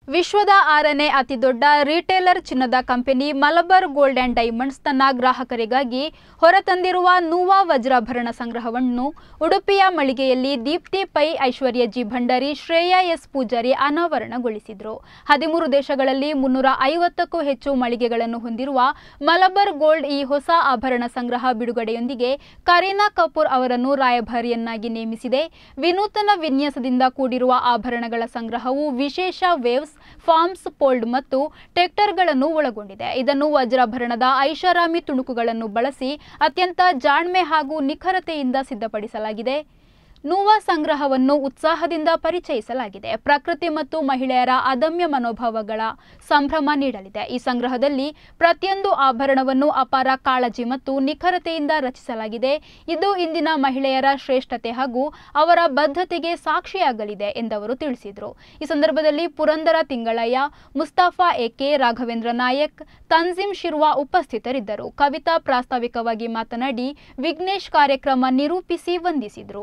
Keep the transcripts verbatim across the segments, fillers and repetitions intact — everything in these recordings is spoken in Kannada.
ವಿಶ್ವದ ಆರನೇ ಅತಿದೊಡ್ಡ ರಿಟೇಲರ್ ಚಿನ್ನದ ಕಂಪನಿ ಮಲಬಾರ್ ಗೋಲ್ಡ್ ಆ್ಯಂಡ್ ಡೈಮಂಡ್ಸ್ ತನ್ನ ಗ್ರಾಹಕರಿಗಾಗಿ ಹೊರತಂದಿರುವ ನೂವಾ ವಜ್ರಾಭರಣ ಸಂಗ್ರಹವನ್ನು ಉಡುಪಿಯ ಮಳಿಗೆಯಲ್ಲಿ ದೀಪ್ತಿ ಪೈ, ಐಶ್ವರ್ಯ ಜಿ ಭಂಡಾರಿ, ಶ್ರೇಯಾ ಎಸ್ ಪೂಜಾರಿ ಅನಾವರಣಗೊಳಿಸಿದರು. ಹದಿಮೂರು ದೇಶಗಳಲ್ಲಿ ಮುನ್ನೂರ ಐವತ್ತಕ್ಕೂ ಹೆಚ್ಚು ಮಳಿಗೆಗಳನ್ನು ಹೊಂದಿರುವ ಮಲಬಾರ್ ಗೋಲ್ಡ್ ಈ ಹೊಸ ಆಭರಣ ಸಂಗ್ರಹ ಬಿಡುಗಡೆಯೊಂದಿಗೆ ಕರೀನಾ ಕಪೂರ್ ಅವರನ್ನು ರಾಯಭಾರಿಯನ್ನಾಗಿ ನೇಮಿಸಿದೆ. ವಿನೂತನ ವಿನ್ಯಾಸದಿಂದ ಕೂಡಿರುವ ಆಭರಣಗಳ ಸಂಗ್ರಹವು ವಿಶೇಷ ವೇವ್ಸ್, ಫಾರ್ಮ್ಸ್, ಫೋಲ್ಡ್ ಮತ್ತು ಟೆಕ್ಟರ್ಗಳನ್ನು ಒಳಗೊಂಡಿದೆ. ಇದನ್ನು ವಜ್ರಾಭರಣದ ಐಷಾರಾಮಿ ತುಣುಕುಗಳನ್ನು ಬಳಸಿ ಅತ್ಯಂತ ಜಾಣ್ಮೆ ಹಾಗೂ ನಿಖರತೆಯಿಂದ ಸಿದ್ಧಪಡಿಸಲಾಗಿದೆ. ನೂವಾ ಸಂಗ್ರಹವನ್ನು ಉತ್ಸಾಹದಿಂದ ಪರಿಚಯಿಸಲಾಗಿದೆ. ಪ್ರಕೃತಿ ಮತ್ತು ಮಹಿಳೆಯರ ಅದಮ್ಯ ಮನೋಭಾವಗಳ ಸಂಭ್ರಮ ನೀಡಲಿದೆ. ಈ ಸಂಗ್ರಹದಲ್ಲಿ ಪ್ರತಿಯೊಂದು ಆಭರಣವನ್ನು ಅಪಾರ ಕಾಳಜಿ ಮತ್ತು ನಿಖರತೆಯಿಂದ ರಚಿಸಲಾಗಿದೆ. ಇದು ಇಂದಿನ ಮಹಿಳೆಯರ ಶ್ರೇಷ್ಠತೆ ಹಾಗೂ ಅವರ ಬದ್ಧತೆಗೆ ಸಾಕ್ಷಿಯಾಗಲಿದೆ ಎಂದವರು ತಿಳಿಸಿದರು. ಈ ಸಂದರ್ಭದಲ್ಲಿ ಪುರಂದರ ತಿಂಗಳಯ್ಯ, ಮುಸ್ತಫಾ ಎಕೆ, ರಾಘವೇಂದ್ರ ನಾಯಕ್, ತನ್ಜಿಮ್ ಶಿರ್ವಾ ಉಪಸ್ಥಿತರಿದ್ದರು. ಕವಿತಾ ಪ್ರಾಸ್ತಾವಿಕವಾಗಿ ಮಾತನಾಡಿ ವಿಘ್ನೇಶ್ ಕಾರ್ಯಕ್ರಮ ನಿರೂಪಿಸಿ ವಂದಿಸಿದರು.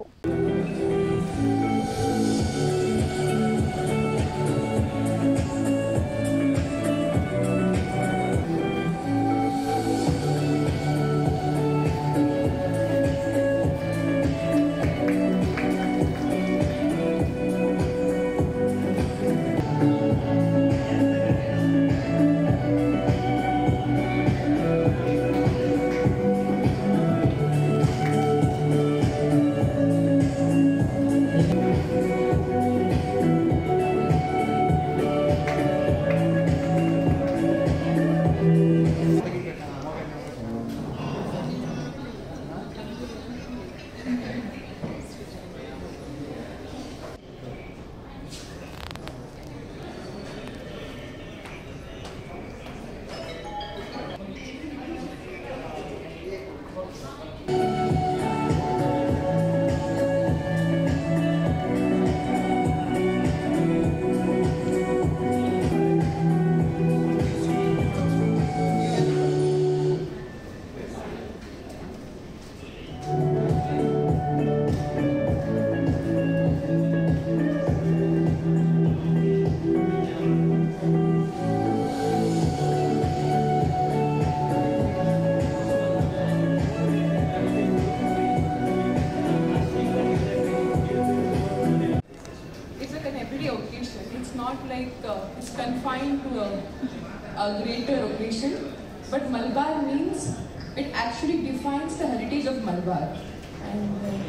It's not like uh, it's confined to a, a greater occasion, but Malabar means it actually defines the heritage of Malabar. And uh,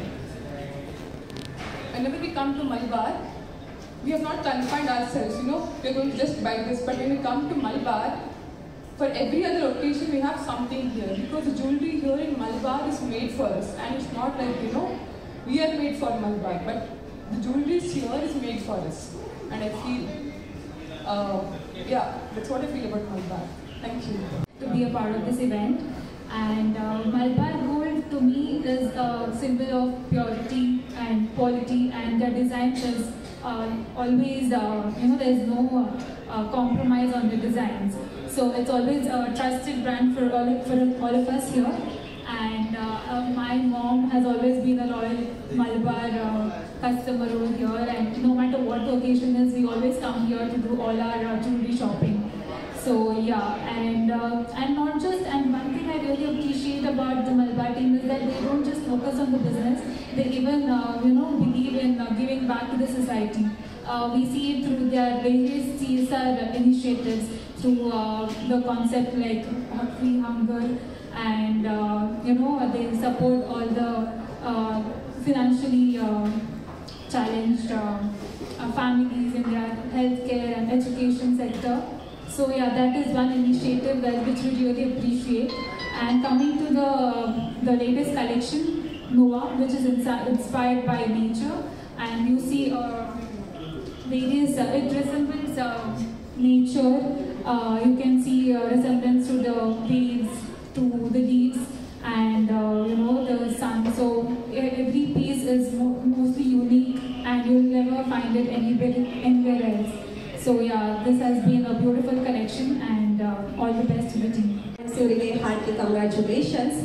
whenever we come to Malabar, we have not confined ourselves, you know, we're going to just buy this, but when we come to Malabar, for every other occasion we have something here, because the jewelry here in Malabar is made for us, and it's not like, you know, we are made for Malabar, but the jewelry here is made for us. And I feel, uh, yeah, that's what I feel about Malabar. Thank you. To be a part of this event, and uh, Malabar Gold to me is a symbol of purity and quality, and the design is uh, always, uh, you know, there's no uh, uh, compromise on the designs. So it's always a trusted brand for all, for all of us here. And uh, uh, my mom has always been a loyal Malabar uh, customer over here, and no matter what the occasion is, we always come here to do all our uh, jewelry shopping. So yeah, and uh, and not just, and one thing I really appreciate about the Malabar team is that they don't just focus on the business, they even uh, you know believe in uh, giving back to the society. Uh, we see it through their various C S R initiatives, through uh, the concept like Free Hunger, and uh, you know they support all the uh, financially uh, challenged uh, uh, families in their healthcare and education sector. So yeah, that is one initiative that which we really appreciate. And coming to the the latest collection, Nova, which is inspired by nature, and you see uh, various uh, it resembles uh, nature. Uh, you can see uh, resemblance to the waves, to the leaves, and uh, you know the sun. So every piece is mo mostly unique, and you'll never find it anywhere anywhere else. So yeah, this has been a beautiful collection, and uh, all the best to the team. Surige hearty congratulations.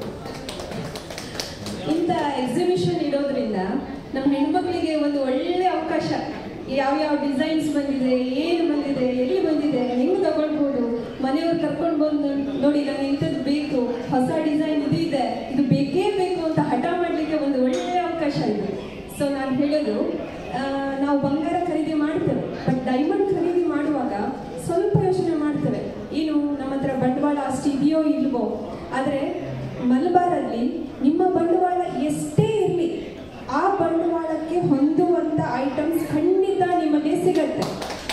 ಇಂಥ ಎಕ್ಸಿಬಿಷನ್ ಇಡೋದ್ರಿಂದ ನಮ್ಮ ಹೆಣ್ಮಕ್ಳಿಗೆ ಒಂದು ಒಳ್ಳೆ ಅವಕಾಶ. ಯಾವ ಯಾವ ಡಿಸೈನ್ಸ್ ಬಂದಿದೆ, ಏನು ಬಂದಿದೆ ಆದರೆ ಮಲಬಾರಲ್ಲಿ ನಿಮ್ಮ ಬಂಡವಾಳ ಎಷ್ಟೇ ಇರಲಿ ಆ ಬಂಡವಾಳಕ್ಕೆ ಹೊಂದುವಂಥ ಐಟಮ್ಸ್ ಖಂಡಿತ ನಿಮಗೆ ಸಿಗತ್ತೆ.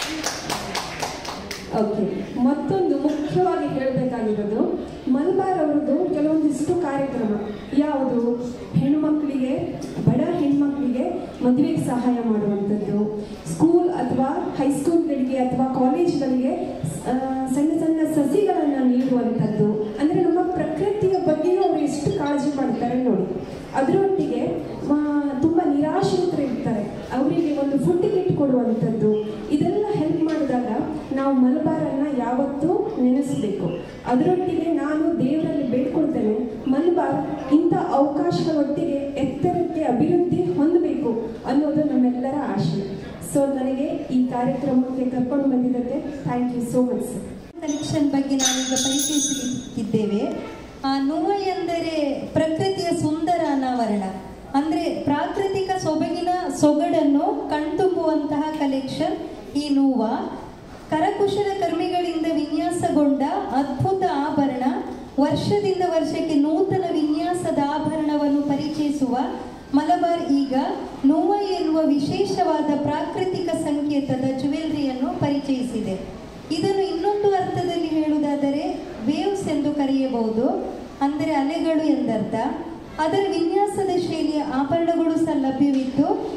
ಓಕೆ, ಮತ್ತೊಂದು ಮುಖ್ಯವಾಗಿ ಹೇಳಬೇಕಾಗಿರೋದು, ಮಲಬಾರ್ ಅವ್ರದ್ದು ಕೆಲವೊಂದಿಷ್ಟು ಕಾರ್ಯಕ್ರಮ ಯಾವುದು, ಹೆಣ್ಮಕ್ಳಿಗೆ, ಬಡ ಹೆಣ್ಮಕ್ಳಿಗೆ ಮದುವೆಗೆ ಸಹಾಯ ಮಾಡುವಂಥದ್ದು, ಸ್ಕೂಲ್ ಅಥವಾ ಹೈಸ್ಕೂಲ್ಗಳಿಗೆ ಅಥವಾ ಕಾಲೇಜ್ಗಳಿಗೆ ಸಣ್ಣ ಸಣ್ಣ ಸಸಿಗಳನ್ನು ನೀಡುವಂಥದ್ದು. ಅಂದರೆ ನಮ್ಮ ಪ್ರಕೃತಿಯ ಬಗ್ಗೆಯೂ ಅವರು ಎಷ್ಟು ಕಾಳಜಿ ಮಾಡ್ತಾರೆ ನೋಡಿ. ಅದರೊಟ್ಟಿಗೆ ತುಂಬ ನಿರಾಶ್ರಿತರು ಇರ್ತಾರೆ, ಅವರಿಗೆ ಒಂದು ಫುಡ್ ಕಿಟ್ ಕೊಡುವಂಥದ್ದು. ಇದೆಲ್ಲ ಹೆಲ್ಪ್ ಮಾಡಿದಾಗ ನಾವು ಮಲಬಾರನ್ನು ಯಾವತ್ತೂ ನೆನೆಸಬೇಕು. ಅದರೊಟ್ಟಿಗೆ ನಾನು ದೇವರಲ್ಲಿ ಬೇಡ್ಕೊಳ್ತೇನೆ, ಮಲಬಾರ್ ಇಂಥ ಅವಕಾಶಗಳೊಟ್ಟಿಗೆ ಎತ್ತರಕ್ಕೆ ಅಭಿವೃದ್ಧಿ ಹೊಂದಬೇಕು ಅನ್ನೋದು ನಮ್ಮೆಲ್ಲರ ಆಶೆ. ಸೊ ನನಗೆ ಈ ಕಾರ್ಯಕ್ರಮಕ್ಕೆ ಕರ್ಕೊಂಡು ಬಂದಿದ್ದಕ್ಕೆ thank you so much sir. Collection ಬಗ್ಗೆ ನಾವೀಗ ಪರಿಚಯಿಸಲಿದ್ದೇವೆ. ನೂವ ಎಂದರೆ ಪ್ರಕೃತಿಯ ಸುಂದರ ಅನಾವರಣ, ಅಂದರೆ ಪ್ರಾಕೃತಿಕ ಸೊಬಗಿನ ಸೊಗಡನ್ನು ಕಣ್ತುಂಬುವಂತಹ ಕಲೆಕ್ಷನ್ ಈ ನೂವ. ಕರಕುಶಲ ಕರ್ಮಿಗಳಿಂದ ವಿನ್ಯಾಸಗೊಂಡ ಅದ್ಭುತ ಆಭರಣ, ವರ್ಷದಿಂದ ವರ್ಷಕ್ಕೆ ನೂತನ ವಿನ್ಯಾಸದ ಆಭರಣವನ್ನು ಪರಿಚಯಿಸುವ ಮಲಬಾರ್ ಈಗ ನೂವ ಎನ್ನುವ ವಿಶೇಷವಾದ ಪ್ರಾಕೃತಿಕ ಸಂಕೇತದ ಜ್ಯುವೆಲರಿಯನ್ನು ಪರಿಚಯಿಸಿದೆ. ಇದನ್ನು ಇನ್ನೊಂದು ಅರ್ಥದಲ್ಲಿ ಹೇಳುವುದಾದರೆ ವೇವ್ಸ್ ಎಂದು ಕರೆಯಬಹುದು, ಅಂದರೆ ಅಲೆಗಳು ಎಂದರ್ಥ. ಅದರ ವಿನ್ಯಾಸದ ಶೈಲಿಯ ಆಭರಣಗಳು ಸಹ ಲಭ್ಯವಿದ್ದು